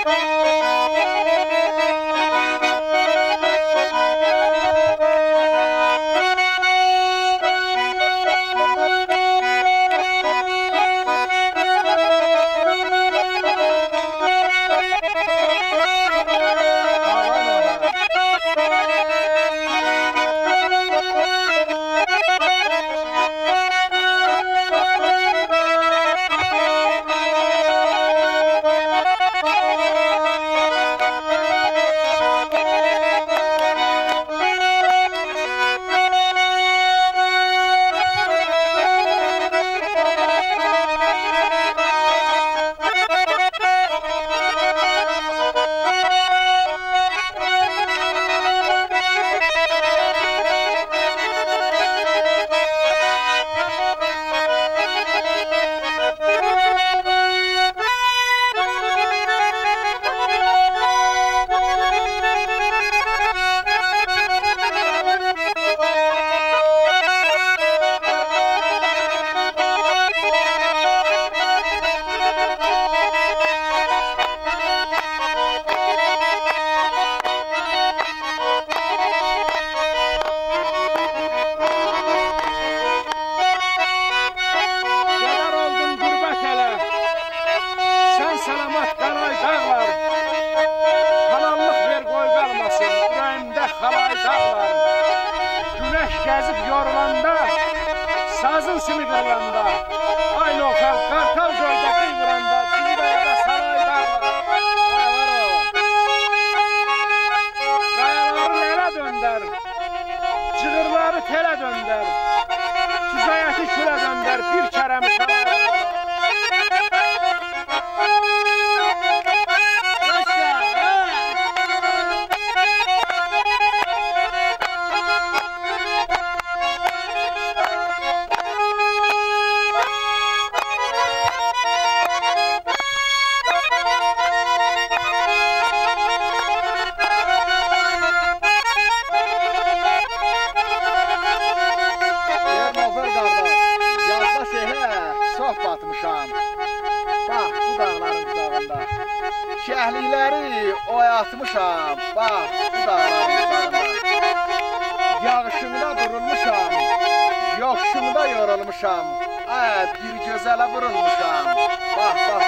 Gəzib yorulanda, sazın simi qırılanda, ay lokal, qartal göldə qıymıranda, Cizrəyədə saray dağlar. Qayaları yerə döndər, cığırları telə döndər, Cüzəyəti külə döndər, bir kərəmi saray. Şəhlikləri oyatmışam, bax, bu dağların üzərində. Yağışında durulmuşam, yoxuşunda yorulmuşam, bir gözələ vurulmuşam, bax, bax.